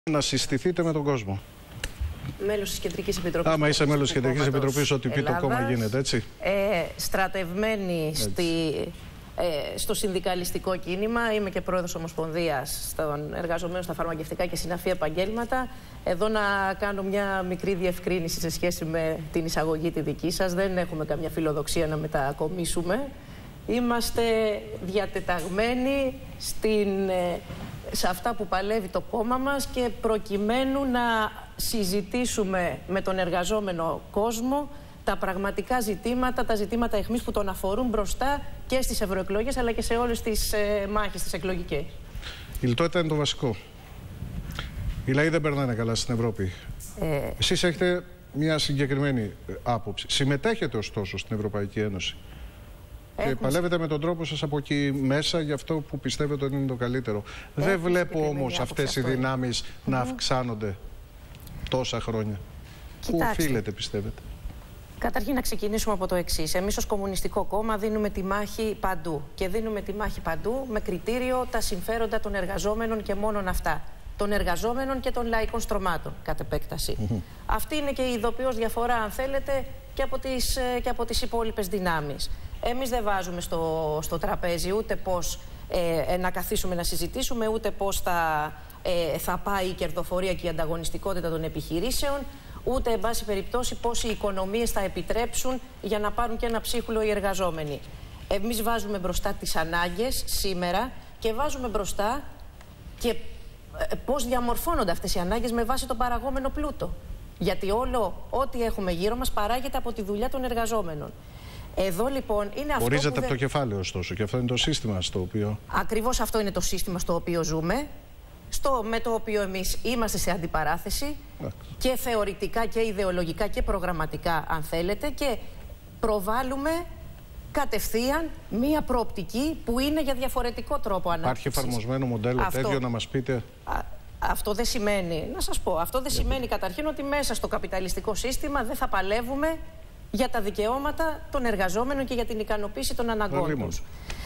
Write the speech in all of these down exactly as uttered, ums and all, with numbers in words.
να συστηθείτε με τον κόσμο. Μέλος της Κεντρικής Επιτροπής. Άμα είσαι μέλος της Κεντρικής Επιτροπής, ό,τι πει το κόμμα γίνεται, έτσι. Ε, στρατευμένη στη, ε, στο συνδικαλιστικό κίνημα. Είμαι και πρόεδρος Ομοσπονδίας των εργαζομένων στα φαρμακευτικά και συναφή επαγγέλματα. Εδώ να κάνω μια μικρή διευκρίνηση σε σχέση με την εισαγωγή τη δική σας. Δεν έχουμε καμιά φιλοδοξία να μετακομίσουμε. Είμαστε διατεταγμένοι στην, σε αυτά που παλεύει το κόμμα μας και προκειμένου να συζητήσουμε με τον εργαζόμενο κόσμο τα πραγματικά ζητήματα, τα ζητήματα αιχμής που τον αφορούν μπροστά και στις ευρωεκλογές αλλά και σε όλες τις ε, μάχες, τις εκλογικές. Η λιτότητα είναι το βασικό. Οι λαοί δεν περνάνε καλά στην Ευρώπη. Ε... Εσείς έχετε μια συγκεκριμένη άποψη. Συμμετέχετε ωστόσο στην Ευρωπαϊκή Ένωση. Έχουμε... Και παλεύετε με τον τρόπο σας από εκεί μέσα για αυτό που πιστεύετε ότι είναι το καλύτερο. Έχουμε δεν βλέπω όμως αυτές οι δυνάμεις mm-hmm. να αυξάνονται τόσα χρόνια. Κοιτάξτε. Πού οφείλεται, πιστεύετε? Καταρχήν να ξεκινήσουμε από το εξής. Εμείς ως Κομμουνιστικό Κόμμα δίνουμε τη μάχη παντού. Και δίνουμε τη μάχη παντού με κριτήριο τα συμφέροντα των εργαζόμενων και μόνον αυτά. Των εργαζόμενων και των λαϊκών στρωμάτων, κατ' επέκταση. Mm-hmm. Αυτή είναι και η ειδοποιώς διαφορά, αν θέλετε, και από τις, και από τις υπόλοιπες δυνάμεις. Εμείς δεν βάζουμε στο, στο τραπέζι ούτε πώς ε, να καθίσουμε να συζητήσουμε, ούτε πώς θα, ε, θα πάει η κερδοφορία και η ανταγωνιστικότητα των επιχειρήσεων, ούτε, εν πάση περιπτώσει, πώς οι οικονομίες θα επιτρέψουν για να πάρουν και ένα ψίχουλο οι εργαζόμενοι. Εμείς βάζουμε μπροστά τις ανάγκες σήμερα και βάζουμε μπροστά και πώς διαμορφώνονται αυτές οι ανάγκες με βάση τον παραγόμενο πλούτο. Γιατί όλο ό,τι έχουμε γύρω μας παράγεται από τη δουλειά των εργαζόμενων. Εδώ λοιπόν είναι αυτό. Ορίζεται που από δεν... το κεφάλαιο, ωστόσο, και αυτό είναι το σύστημα στο οποίο. Ακριβώς αυτό είναι το σύστημα στο οποίο ζούμε, στο, με το οποίο εμείς είμαστε σε αντιπαράθεση και θεωρητικά και ιδεολογικά και προγραμματικά, αν θέλετε, και προβάλλουμε κατευθείαν μία προοπτική που είναι για διαφορετικό τρόπο ανάπτυξης. Υπάρχει εφαρμοσμένο μοντέλο αυτό... τέτοιο, να μας πείτε? Α, αυτό δεν σημαίνει, να σας πω, αυτό δεν σημαίνει καταρχήν ότι μέσα στο καπιταλιστικό σύστημα δεν θα παλεύουμε για τα δικαιώματα των εργαζόμενων και για την ικανοποίηση των αναγκών τους.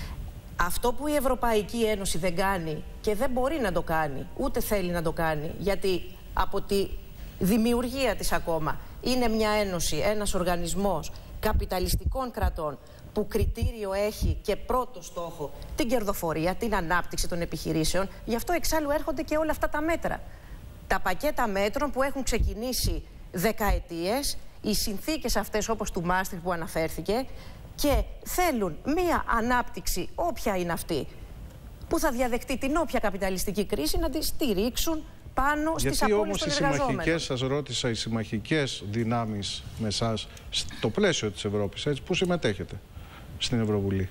Αυτό που η Ευρωπαϊκή Ένωση δεν κάνει και δεν μπορεί να το κάνει, ούτε θέλει να το κάνει, γιατί από τη δημιουργία της ακόμα είναι μια ένωση, ένας οργανισμός καπιταλιστικών κρατών που κριτήριο έχει και πρώτο στόχο την κερδοφορία, την ανάπτυξη των επιχειρήσεων. Γι' αυτό εξάλλου έρχονται και όλα αυτά τα μέτρα. Τα πακέτα μέτρων που έχουν ξεκινήσει δεκαετίες, οι συνθήκες αυτές όπως του Μάστριχτ που αναφέρθηκε, και θέλουν μία ανάπτυξη, όποια είναι αυτή, που θα διαδεχτεί την όποια καπιταλιστική κρίση, να τη στηρίξουν πάνω στις απώλειες των εργαζόμενων. Γιατί όμως οι συμμαχικές, σας ρώτησα, οι συμμαχικές δυνάμεις με εσάς στο πλαίσιο της Ευρώπης, έτσι, που συμμετέχετε στην Ευρωβουλή,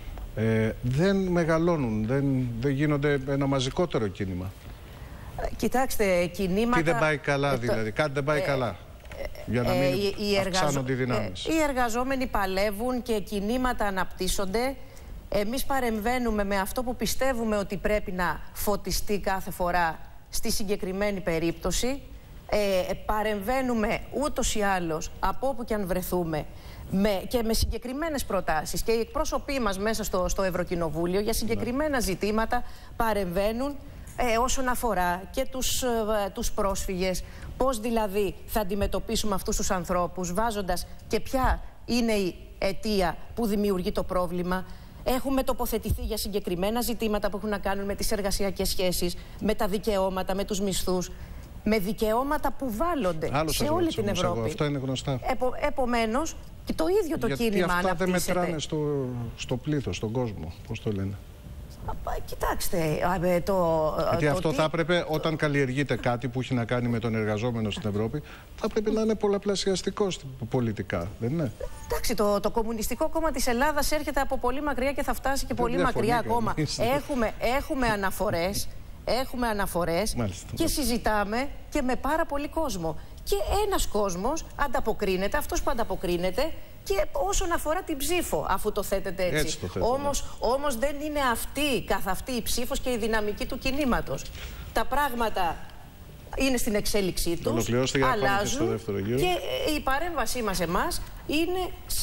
ε, δεν μεγαλώνουν, δεν, δεν γίνονται ένα μαζικότερο κίνημα? Κοιτάξτε, κινήματα... Τι δεν πάει καλά, δηλαδή, ε, κάτι δεν πάει ε, καλά, για να μην ε, οι αυξάνονται οι δυνάμεις. Ε, οι εργαζόμενοι παλεύουν και κινήματα αναπτύσσονται. Εμείς παρεμβαίνουμε με αυτό που πιστεύουμε ότι πρέπει να φωτιστεί κάθε φορά στη συγκεκριμένη περίπτωση. Ε, παρεμβαίνουμε ούτως ή άλλως από όπου και αν βρεθούμε με, και με συγκεκριμένες προτάσεις, και οι εκπρόσωποι μας μέσα στο, στο Ευρωκοινοβούλιο για συγκεκριμένα ναι. ζητήματα παρεμβαίνουν ε, όσον αφορά και τους, ε, τους πρόσφυγες, πώς δηλαδή θα αντιμετωπίσουμε αυτούς τους ανθρώπους, βάζοντας και ποια είναι η αιτία που δημιουργεί το πρόβλημα. Έχουμε τοποθετηθεί για συγκεκριμένα ζητήματα που έχουν να κάνουν με τις εργασιακές σχέσεις, με τα δικαιώματα, με τους μισθούς, με δικαιώματα που βάλλονται Άλλο σε όλη την Ευρώπη. Εγώ, αυτό είναι γνωστά. Επο, επομένως, και το ίδιο το Γιατί κίνημα αυτά αναπτύσσεται. Δεν μετράνε στο, στο πλήθος, στον κόσμο, πώς το λένε? Κοιτάξτε, το, Γιατί το αυτό τι... θα έπρεπε, όταν καλλιεργείται κάτι που έχει να κάνει με τον εργαζόμενο στην Ευρώπη, θα πρέπει να είναι πολλαπλασιαστικό πολιτικά, δεν είναι? Εντάξει, το, το Κομμουνιστικό Κόμμα της Ελλάδας έρχεται από πολύ μακριά και θα φτάσει και δεν πολύ μακριά ακόμα. Έχουμε, έχουμε αναφορές, έχουμε αναφορές και συζητάμε και με πάρα πολύ κόσμο. Και ένας κόσμος ανταποκρίνεται, αυτός που ανταποκρίνεται, και όσον αφορά την ψήφο, αφού το θέτετε έτσι. έτσι το θέτω, όμως, ναι. όμως δεν είναι αυτή καθ' αυτή η ψήφος και η δυναμική του κινήματος. Τα πράγματα είναι στην εξέλιξή τους, αλλάζουν και, στο και η παρέμβασή μας εμάς είναι σε,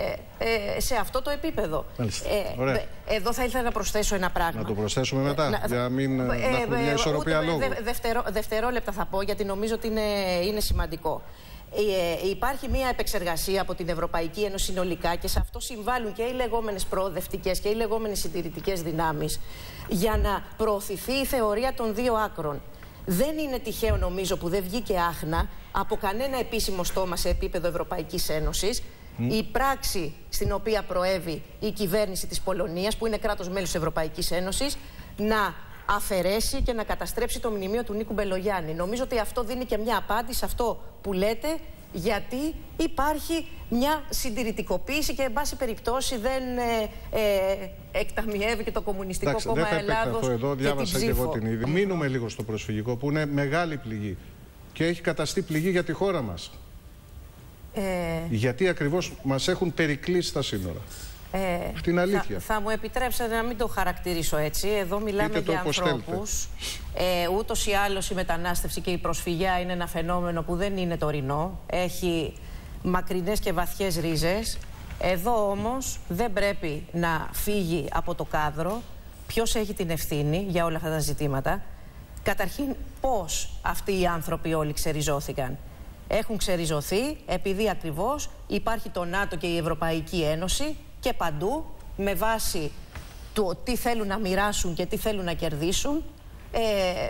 ε, σε αυτό το επίπεδο. Ε, εδώ θα ήθελα να προσθέσω ένα πράγμα. Να το προσθέσουμε μετά, να, για να μην ε, να έχουμε μια ισορροπία λόγου. Δε, δευτερό, δευτερόλεπτα θα πω, γιατί νομίζω ότι είναι, είναι σημαντικό. Ε, υπάρχει μια επεξεργασία από την Ευρωπαϊκή Ένωση συνολικά και σε αυτό συμβάλλουν και οι λεγόμενες προοδευτικές και οι λεγόμενες συντηρητικές δυνάμεις για να προωθηθεί η θεωρία των δύο άκρων. Δεν είναι τυχαίο, νομίζω, που δεν βγήκε άχνα από κανένα επίσημο στόμα σε επίπεδο Ευρωπαϊκής Ένωσης mm. η πράξη στην οποία προέβη η κυβέρνηση της Πολωνίας, που είναι κράτος μέλος της Ευρωπαϊκής Ένωσης, να αφαιρέσει και να καταστρέψει το μνημείο του Νίκου Μπελογιάννη. Νομίζω ότι αυτό δίνει και μια απάντηση σε αυτό που λέτε, γιατί υπάρχει μια συντηρητικοποίηση και εν πάση περιπτώσει δεν ε, ε, εκταμιεύει και το Κομμουνιστικό Εντάξει, Κόμμα δεν θα Ελλάδος εδώ, και διάβασα την και ψήφο. εγώ την είδη. Μείνουμε λίγο στο προσφυγικό, που είναι μεγάλη πληγή και έχει καταστεί πληγή για τη χώρα μας. Ε... Γιατί ακριβώς μας έχουν περικλείσει τα σύνορα. Ε, Αυτή είναι αλήθεια. Θα, θα μου επιτρέψετε να μην το χαρακτηρίσω έτσι. Εδώ μιλάμε για ανθρώπους. Ε, ούτως ή άλλως η μετανάστευση και η προσφυγιά είναι ένα φαινόμενο που δεν είναι τωρινό. Έχει μακρινές και βαθιές ρίζες. Εδώ όμως δεν πρέπει να φύγει από το κάδρο ποιος έχει την ευθύνη για όλα αυτά τα ζητήματα. Καταρχήν, πώς αυτοί οι άνθρωποι όλοι ξεριζώθηκαν. Έχουν ξεριζωθεί επειδή ακριβώς υπάρχει το ΝΑΤΟ και η Ευρωπαϊκή Ένωση και παντού, με βάση το τι θέλουν να μοιράσουν και τι θέλουν να κερδίσουν, ε,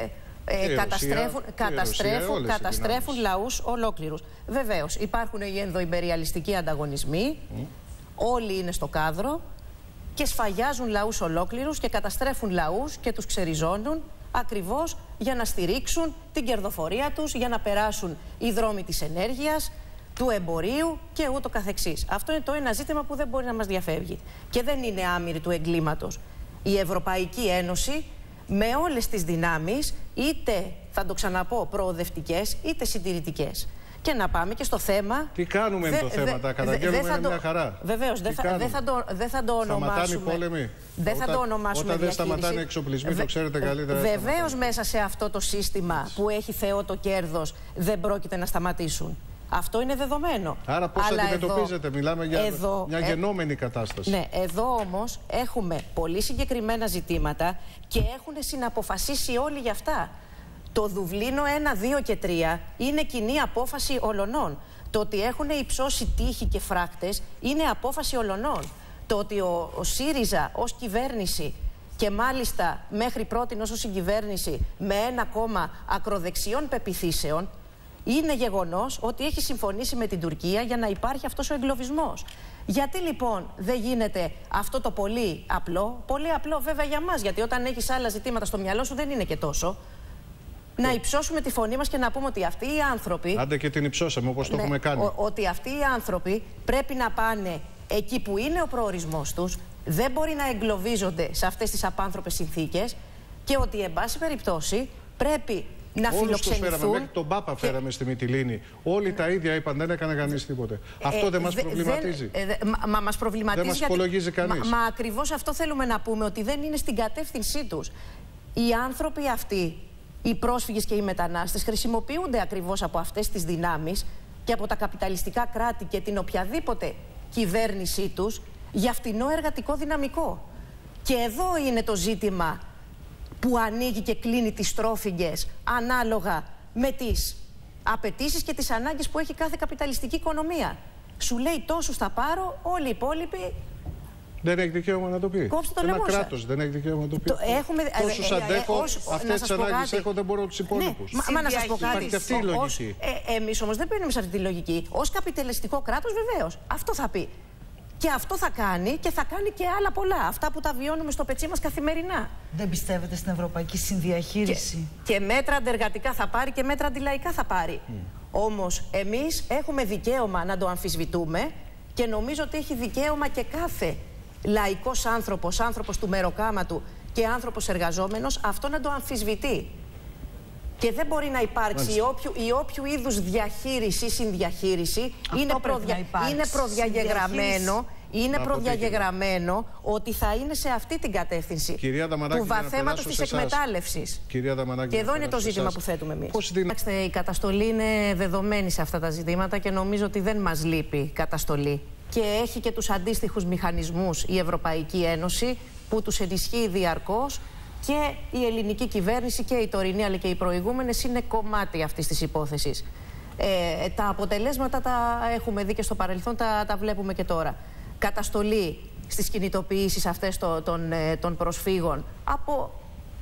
ε, καταστρέφουν, Ρωσία, καταστρέφουν, Ρωσία, καταστρέφουν λαούς ολόκληρους. Βεβαίως, υπάρχουν οι ενδοϊμπεριαλιστικοί ανταγωνισμοί, mm. όλοι είναι στο κάδρο και σφαγιάζουν λαούς ολόκληρους και καταστρέφουν λαούς και τους ξεριζώνουν ακριβώς για να στηρίξουν την κερδοφορία τους, για να περάσουν οι δρόμοι της ενέργειας, του εμπορίου και ούτω καθεξής. Αυτό είναι το ένα ζήτημα που δεν μπορεί να μας διαφεύγει. Και δεν είναι άμυρη του εγκλήματος. Η Ευρωπαϊκή Ένωση με όλες τις δυνάμεις, είτε θα το ξαναπώ προοδευτικές, είτε συντηρητικές. Και να πάμε και στο θέμα. Τι κάνουμε με το θέμα, τα καταγγέλνουμε, είναι μια χαρά. Βεβαίως, δεν θα, δε θα, το, δε θα το ονομάσουμε. Σταματάνε οι πόλεμοι. Δεν θα το ονομάσουμε. Όταν δεν σταματάνε οι εξοπλισμοί, το ξέρετε καλύτερα. Βεβαίως, μέσα σε αυτό το σύστημα που έχει Θεό το κέρδος, δεν πρόκειται να σταματήσουν. Αυτό είναι δεδομένο. Άρα πώς Αλλά αντιμετωπίζετε, εδώ, μιλάμε για εδώ, μια γενόμενη κατάσταση. Ναι, εδώ όμως έχουμε πολύ συγκεκριμένα ζητήματα και έχουν συναποφασίσει όλοι για αυτά. Το Δουβλίνο ένα, δύο και τρία είναι κοινή απόφαση ολονών. Το ότι έχουν υψώσει τείχη και φράκτες είναι απόφαση ολονών. Το ότι ο, ο ΣΥΡΙΖΑ ως κυβέρνηση και μάλιστα μέχρι πρότιν ως συγκυβέρνηση με ένα κόμμα ακροδεξιών πεποιθήσεων, είναι γεγονός ότι έχει συμφωνήσει με την Τουρκία για να υπάρχει αυτός ο εγκλωβισμός. Γιατί λοιπόν δεν γίνεται αυτό το πολύ απλό, πολύ απλό βέβαια για μας, γιατί όταν έχεις άλλα ζητήματα στο μυαλό σου δεν είναι και τόσο, να υψώσουμε τη φωνή μας και να πούμε ότι αυτοί οι άνθρωποι... Άντε και την υψώσαμε όπως το ναι, έχουμε κάνει. Ο, ότι αυτοί οι άνθρωποι πρέπει να πάνε εκεί που είναι ο προορισμός τους, δεν μπορεί να εγκλωβίζονται σε αυτές τις απάνθρωπες συνθήκες και ότι εν πάση περιπτώσει πρέπει να όλους φιλοξενηθούν. Τους φέραμε, μέχρι τον Πάπα και... φέραμε στη Μυτιλήνη. Όλοι τα ίδια είπαν, δεν έκανε κανείς τίποτε. Ε, αυτό δεν μας δε, προβληματίζει. Δε, δε, μα, μα μας προβληματίζει. Δεν μας υπολογίζει κανείς. Μα, μα ακριβώς αυτό θέλουμε να πούμε, ότι δεν είναι στην κατεύθυνσή τους. Οι άνθρωποι αυτοί, οι πρόσφυγες και οι μετανάστες, χρησιμοποιούνται ακριβώς από αυτές τις δυνάμεις και από τα καπιταλιστικά κράτη και την οποιαδήποτε κυβέρνησή τους για φτηνό εργατικό δυναμικό. Και εδώ είναι το ζήτημα που ανοίγει και κλείνει τις στρόφιγγες ανάλογα με τις απαιτήσεις και τις ανάγκες που έχει κάθε καπιταλιστική οικονομία. Σου λέει τόσους θα πάρω, όλοι οι υπόλοιποι... Δεν έχει δικαίωμα να το πει. Κόψτε το Ένα λαιμό κράτος δεν έχει δικαίωμα να το πει. Το έχουμε... Τόσους αντέχω, αυτές τις ανάγκες έχω, δεν μπορώ τους υπόλοιπους. Ναι, μα, μα να σας πω κάτι. Υπάρχει αυτή η λογική. Ε, εμείς όμως δεν παίρνουμε σε αυτή τη λογική. Ως καπιταλιστικό κράτος βεβαίως. Αυτό θα πει. Και αυτό θα κάνει και θα κάνει και άλλα πολλά. Αυτά που τα βιώνουμε στο πετσί μας καθημερινά. Δεν πιστεύετε στην ευρωπαϊκή συνδιαχείριση? Και, και μέτρα αντεργατικά θα πάρει και μέτρα αντιλαϊκά θα πάρει. Mm. Όμως εμείς έχουμε δικαίωμα να το αμφισβητούμε και νομίζω ότι έχει δικαίωμα και κάθε λαϊκός άνθρωπος, άνθρωπος του μεροκάματου και άνθρωπος εργαζόμενος αυτό να το αμφισβητεί. Και δεν μπορεί να υπάρξει η όποιου, η όποιου είδους διαχείριση ή συνδιαχείριση είναι, προδια... είναι προδιαγεγραμμένο, είναι προδιαγεγραμμένο ότι θα είναι σε αυτή την κατεύθυνση του βαθέματος της εκμετάλλευσης. Και εδώ είναι το ζήτημα εσάς που θέτουμε εμείς. Κοιτάξτε, η καταστολή είναι δεδομένη σε αυτά τα ζητήματα και νομίζω ότι δεν μας λείπει καταστολή. Και έχει και τους αντίστοιχους μηχανισμούς η Ευρωπαϊκή Ένωση που τους ενισχύει διαρκώς, και η ελληνική κυβέρνηση και η τωρινή αλλά και οι προηγούμενες είναι κομμάτι αυτής της υπόθεσης. Ε, τα αποτελέσματα τα έχουμε δει και στο παρελθόν, τα, τα βλέπουμε και τώρα. Καταστολή στις κινητοποιήσεις αυτές των, των, των προσφύγων από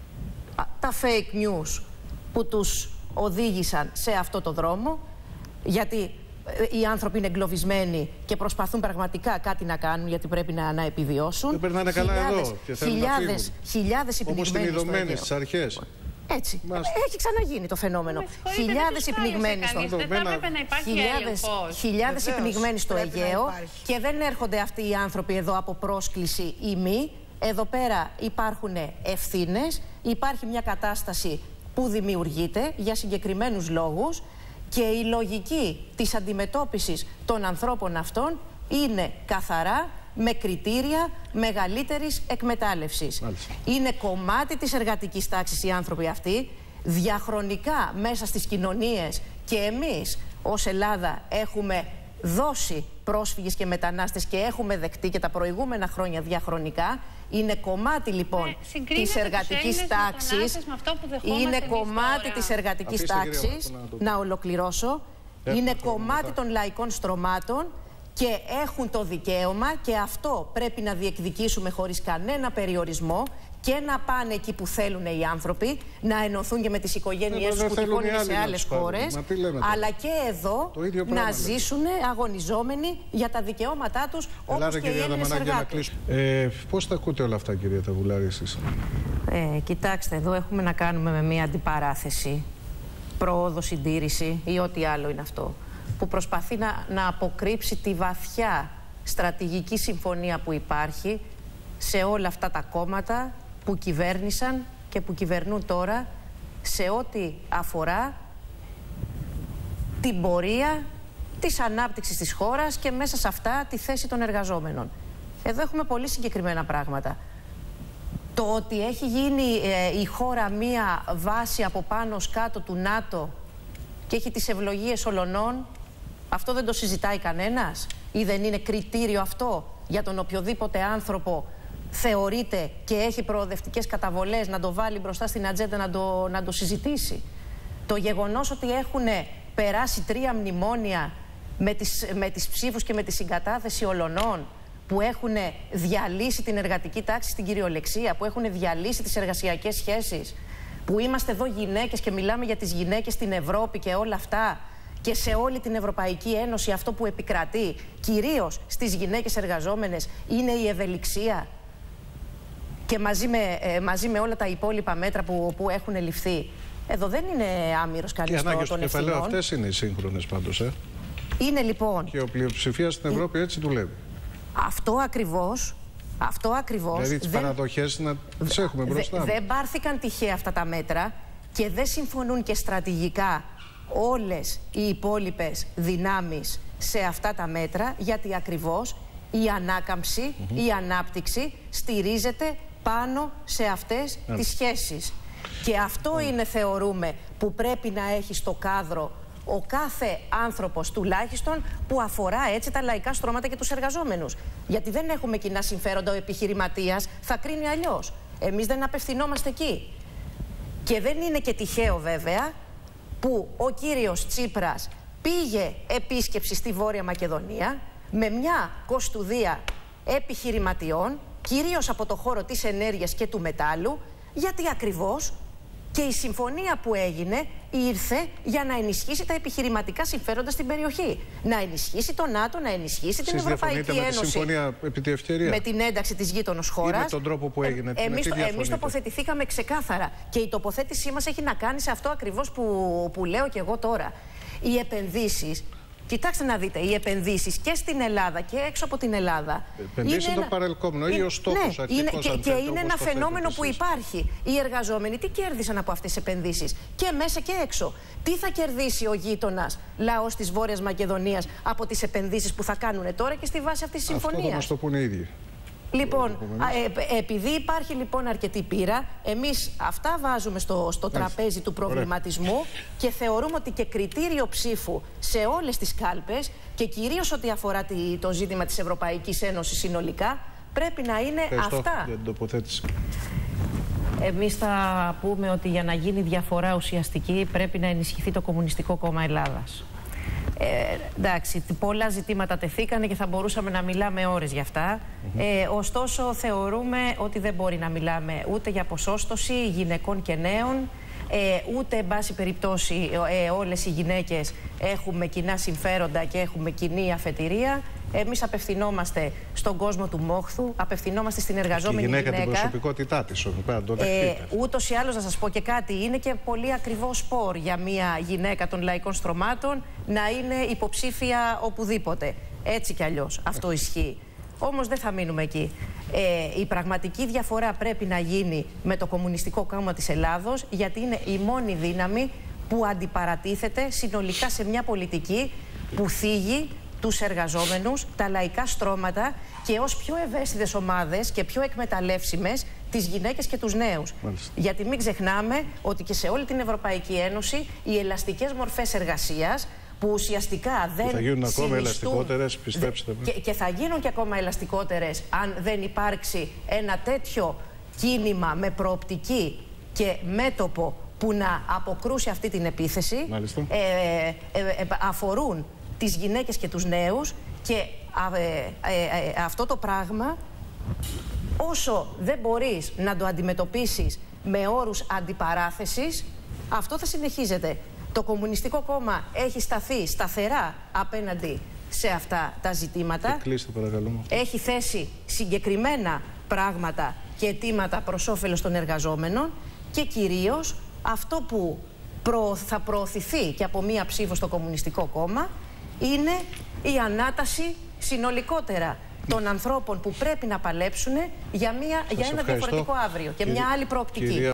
τα fake news που τους οδήγησαν σε αυτό το δρόμο, γιατί οι άνθρωποι είναι εγκλωβισμένοι και προσπαθούν πραγματικά κάτι να κάνουν, γιατί πρέπει να, να επιβιώσουν. Δεν περνάνε καλά χιλιάδες, εδώ και θέλουν χιλιάδες, να φύγουν. Χιλιάδες υπνιγμένοι στο Αιγαίο. στις αρχές. Έτσι. Μας... Έχει ξαναγίνει το φαινόμενο. Χιλιάδες υπνιγμένοι στο Αιγαίο. Δεν θα έπρεπε να υπάρχει έλεγχος. Χιλιάδες υπνιγμένοι στο Αιγαίο και δεν έρχονται αυτοί οι άνθρωποι εδώ από πρόσκληση ή μη. Εδώ πέρα υπάρχουν ευθύνες, υπάρχει μια κατάσταση που δημιουργείται για συγκεκριμένους λόγους και η λογική της αντιμετώπισης των ανθρώπων αυτών είναι καθαρά με κριτήρια μεγαλύτερης εκμετάλλευσης. Μάλιστα. Είναι κομμάτι της εργατικής τάξης οι άνθρωποι αυτοί, διαχρονικά μέσα στις κοινωνίες, και εμείς ως Ελλάδα έχουμε δώσει πρόσφυγες και μετανάστες και έχουμε δεχτεί και τα προηγούμενα χρόνια διαχρονικά. Είναι κομμάτι λοιπόν ε, της εργατικής τάξης, είναι κομμάτι τώρα. της εργατικής Αφήστε, τάξης, κυρία, να, να ολοκληρώσω, Έχουμε είναι κομμάτι μετά. των λαϊκών στρωμάτων και έχουν το δικαίωμα, και αυτό πρέπει να διεκδικήσουμε χωρίς κανένα περιορισμό, και να πάνε εκεί που θέλουν οι άνθρωποι, να ενωθούν και με τις οικογένειές τους που τυχόν είναι σε άλλες χώρες, αλλά και εδώ να ζήσουν αγωνιζόμενοι για τα δικαιώματά τους, όπως και οι Έλληνες εργάτες. Ε, πώς τα ακούτε όλα αυτά, κυρία Ταβουλάρη, εσείς? Ε, κοιτάξτε, εδώ έχουμε να κάνουμε με μια αντιπαράθεση, προόδο, συντήρηση ή ό,τι άλλο είναι αυτό, που προσπαθεί να, να αποκρύψει τη βαθιά στρατηγική συμφωνία που υπάρχει σε όλα αυτά τα κόμματα που κυβέρνησαν και που κυβερνούν τώρα, σε ό,τι αφορά την πορεία της ανάπτυξης της χώρας και μέσα σε αυτά τη θέση των εργαζόμενων. Εδώ έχουμε πολύ συγκεκριμένα πράγματα. Το ότι έχει γίνει ε, η χώρα μία βάση από πάνω ως κάτω του ΝΑΤΟ και έχει τις ευλογίες ολονών, αυτό δεν το συζητάει κανένας, ή δεν είναι κριτήριο αυτό για τον οποιοδήποτε άνθρωπο θεωρείται και έχει προοδευτικές καταβολές να το βάλει μπροστά στην ατζέντα να το, να το συζητήσει? Το γεγονός ότι έχουν περάσει τρία μνημόνια με τις, με τις ψήφους και με τη συγκατάθεση ολονών, που έχουν διαλύσει την εργατική τάξη στην κυριολεξία, που έχουν διαλύσει τις εργασιακές σχέσεις, που είμαστε εδώ γυναίκες και μιλάμε για τις γυναίκες στην Ευρώπη και όλα αυτά, και σε όλη την Ευρωπαϊκή Ένωση αυτό που επικρατεί, κυρίως στις γυναίκες εργαζόμενες, είναι η ευελιξία, και μαζί με, ε, μαζί με όλα τα υπόλοιπα μέτρα που, που έχουν ληφθεί. Εδώ δεν είναι άμυρος κανείς των ευθυνών. Οι ανάγκες του κεφαλαίου αυτές είναι οι σύγχρονες πάντως. Ε. Είναι λοιπόν... Και ο πλειοψηφία στην Ευρώπη έτσι δουλεύει. Αυτό ακριβώς, αυτό ακριβώς... Δηλαδή τις δεν... παραδοχές να τις έχουμε μπροστά. Δεν πάρθηκαν τυχαία αυτά τα μέτρα και δεν συμφωνούν και στρατηγικά όλες οι υπόλοιπες δυνάμεις σε αυτά τα μέτρα, γιατί ακριβώς η ανάκαμψη, mm-hmm. η ανάπτυξη στηρίζεται πάνω σε αυτές yeah. τις σχέσεις. Και αυτό yeah. είναι, θεωρούμε, που πρέπει να έχει στο κάδρο ο κάθε άνθρωπος τουλάχιστον, που αφορά έτσι τα λαϊκά στρώματα και τους εργαζόμενους. Γιατί δεν έχουμε κοινά συμφέροντα, ο επιχειρηματίας θα κρίνει αλλιώς. Εμείς δεν απευθυνόμαστε εκεί. Και δεν είναι και τυχαίο βέβαια που ο κύριος Τσίπρας πήγε επίσκεψη στη Βόρεια Μακεδονία με μια κοστουδία επιχειρηματιών, κυρίως από το χώρο της ενέργειας και του μετάλλου, γιατί ακριβώς και η συμφωνία που έγινε ήρθε για να ενισχύσει τα επιχειρηματικά συμφέροντα στην περιοχή. Να ενισχύσει το ΝΑΤΟ, να ενισχύσει την Ευρωπαϊκή Ένωση. Με τη συμφωνία επί τη ευκαιρία. Με την ένταξη της γείτονος χώρας. Ή με τον τρόπο που έγινε. Ε, εμείς, εμείς τοποθετηθήκαμε ξεκάθαρα. Και η τοποθέτησή μας έχει να κάνει σε αυτό ακριβώς που, που λέω και εγώ τώρα. Οι επενδύσεις Κοιτάξτε να δείτε, οι επενδύσεις και στην Ελλάδα και έξω από την Ελλάδα. Επενδύσεις είναι το ένα... παρελκόμενο ή ο στόχος ναι, αρχικός, είναι, και, και είναι ένα φαινόμενο που εσείς. υπάρχει. Οι εργαζόμενοι τι κέρδισαν από αυτές τις επενδύσεις, και μέσα και έξω. Τι θα κερδίσει ο γείτονας λαός της Βόρειας Μακεδονίας από τις επενδύσεις που θα κάνουν τώρα και στη βάση αυτής της συμφωνίας? Αυτό θα μας το πούνε οι ίδιοι. Λοιπόν, ε, επειδή υπάρχει λοιπόν αρκετή πείρα, εμείς αυτά βάζουμε στο, στο τραπέζι του προβληματισμού. Ωραία. Και θεωρούμε ότι και κριτήριο ψήφου σε όλες τις κάλπες και κυρίως ό,τι αφορά το ζήτημα της Ευρωπαϊκής Ένωσης συνολικά πρέπει να είναι Ευχαριστώ αυτά. Για την τοποθέτηση. Εμείς θα πούμε ότι για να γίνει διαφορά ουσιαστική πρέπει να ενισχυθεί το Κομμουνιστικό Κόμμα Ελλάδας. Ε, εντάξει, πολλά ζητήματα τεθήκανε και θα μπορούσαμε να μιλάμε ώρες για αυτά. Mm-hmm. ε, ωστόσο, θεωρούμε ότι δεν μπορεί να μιλάμε ούτε για ποσόστοση γυναικών και νέων, ε, ούτε, εν πάση περιπτώσει, ε, όλες οι γυναίκες έχουμε κοινά συμφέροντα και έχουμε κοινή αφετηρία. Εμείς απευθυνόμαστε στον κόσμο του μόχθου, απευθυνόμαστε στην εργαζόμενη γυναίκα. Η γυναίκα την προσωπικότητά της, όμως, πέρα να το δεχτείτε. Ε, ούτως ή άλλως, να σας πω και κάτι, είναι και πολύ ακριβό σπορ για μια γυναίκα των λαϊκών στρωμάτων να είναι υποψήφια οπουδήποτε. Έτσι κι αλλιώς αυτό ισχύει. Όμως δεν θα μείνουμε εκεί. Ε, η πραγματική διαφορά πρέπει να γίνει με το Κομμουνιστικό Κόμμα της Ελλάδος, γιατί είναι η μόνη δύναμη που αντιπαρατίθεται συνολικά σε μια πολιτική που θίγει τους εργαζόμενους, τα λαϊκά στρώματα και ως πιο ευαίσθητες ομάδες και πιο εκμεταλλεύσιμες τις γυναίκες και τους νέους. Μάλιστα. Γιατί μην ξεχνάμε ότι και σε όλη την Ευρωπαϊκή Ένωση οι ελαστικές μορφές εργασίας, που ουσιαστικά δεν θα γίνουν ακόμα ελαστικότερες, πιστέψτε με. Και, και θα γίνουν και ακόμα ελαστικότερες αν δεν υπάρξει ένα τέτοιο κίνημα με προοπτική και μέτωπο που να αποκρούσει αυτή την επίθεση. Ε, ε, ε, αφορούν τις γυναίκες και τους νέους και ε, ε, ε, αυτό το πράγμα, όσο δεν μπορείς να το αντιμετωπίσεις με όρους αντιπαράθεσης, αυτό θα συνεχίζεται. Το Κομμουνιστικό Κόμμα έχει σταθεί σταθερά απέναντι σε αυτά τα ζητήματα. Κλείστε, παρακαλώ. Έχει θέσει συγκεκριμένα πράγματα και αιτήματα προς όφελος των εργαζόμενων και κυρίως αυτό που προ, θα προωθηθεί και από μία ψήφο στο Κομμουνιστικό Κόμμα είναι η ανάταση συνολικότερα των ανθρώπων που πρέπει να παλέψουν για, μια, για ένα διαφορετικό αύριο και μια άλλη προοπτική.